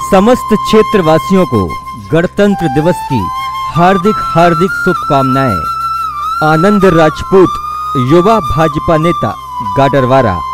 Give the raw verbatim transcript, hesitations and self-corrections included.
समस्त क्षेत्रवासियों को गणतंत्र दिवस की हार्दिक हार्दिक शुभकामनाएं। आनंद राजपूत, युवा भाजपा नेता, गाडरवारा।